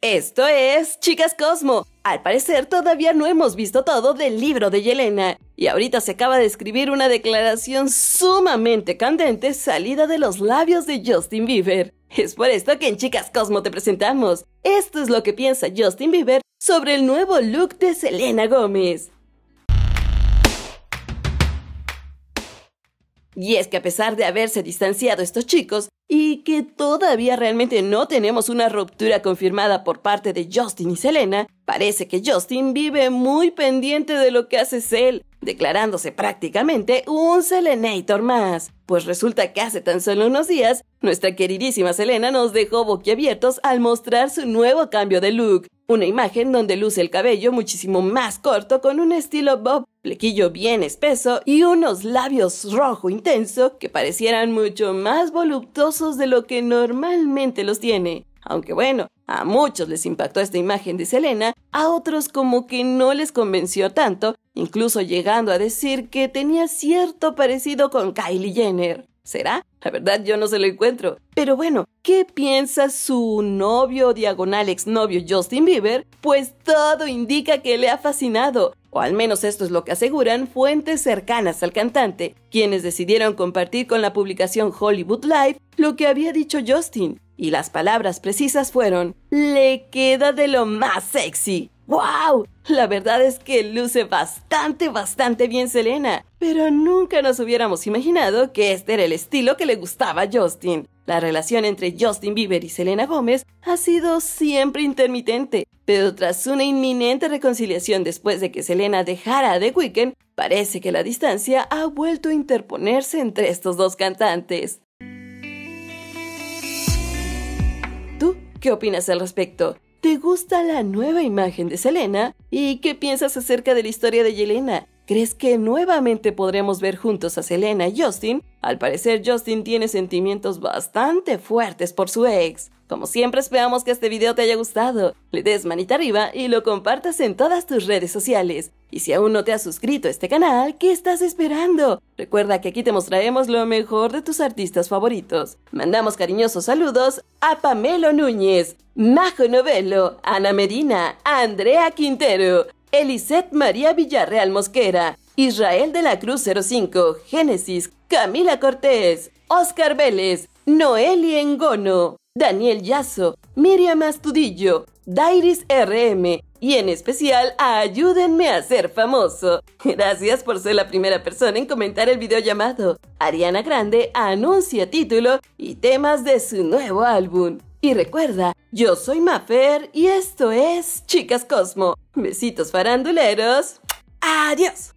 Esto es Chicas Cosmo. Al parecer todavía no hemos visto todo del libro de Yelena. Y ahorita se acaba de escribir una declaración sumamente candente salida de los labios de Justin Bieber. Es por esto que en Chicas Cosmo te presentamos. Esto es lo que piensa Justin Bieber sobre el nuevo look de Selena Gómez. Y es que a pesar de haberse distanciado estos chicos y que todavía realmente no tenemos una ruptura confirmada por parte de Justin y Selena, parece que Justin vive muy pendiente de lo que hace Sel, declarándose prácticamente un Selenator más. Pues resulta que hace tan solo unos días, nuestra queridísima Selena nos dejó boquiabiertos al mostrar su nuevo cambio de look. Una imagen donde luce el cabello muchísimo más corto con un estilo bob, flequillo bien espeso y unos labios rojo intenso que parecieran mucho más voluptuosos de lo que normalmente los tiene. Aunque bueno, a muchos les impactó esta imagen de Selena, a otros como que no les convenció tanto, incluso llegando a decir que tenía cierto parecido con Kylie Jenner. ¿Será? La verdad yo no se lo encuentro. Pero bueno, ¿qué piensa su novio diagonal exnovio Justin Bieber? Pues todo indica que le ha fascinado. O al menos esto es lo que aseguran fuentes cercanas al cantante, quienes decidieron compartir con la publicación Hollywood Live lo que había dicho Justin. Y las palabras precisas fueron: "Le queda de lo más sexy". ¡Wow! La verdad es que luce bastante bien Selena, pero nunca nos hubiéramos imaginado que este era el estilo que le gustaba a Justin. La relación entre Justin Bieber y Selena Gómez ha sido siempre intermitente, pero tras una inminente reconciliación después de que Selena dejara a The Weeknd, parece que la distancia ha vuelto a interponerse entre estos dos cantantes. ¿Tú qué opinas al respecto? ¿Te gusta la nueva imagen de Selena? ¿Y qué piensas acerca de la historia de Yelena? ¿Crees que nuevamente podremos ver juntos a Selena y Justin? Al parecer Justin tiene sentimientos bastante fuertes por su ex. Como siempre esperamos que este video te haya gustado, le des manita arriba y lo compartas en todas tus redes sociales. Y si aún no te has suscrito a este canal, ¿qué estás esperando? Recuerda que aquí te mostraremos lo mejor de tus artistas favoritos. Mandamos cariñosos saludos a Pamelo Núñez, Majo Novelo, Ana Medina, Andrea Quintero, Eliseth María Villarreal Mosquera, Israel de la Cruz 05, Génesis, Camila Cortés, Oscar Vélez, Noeli Engono, Daniel Yazo, Miriam Astudillo, Dairis RM y en especial a Ayúdenme a ser famoso. Gracias por ser la primera persona en comentar el video llamado Ariana Grande anuncia título y temas de su nuevo álbum. Y recuerda, yo soy Mafer y esto es Chicas Cosmo. Besitos faranduleros. ¡Adiós!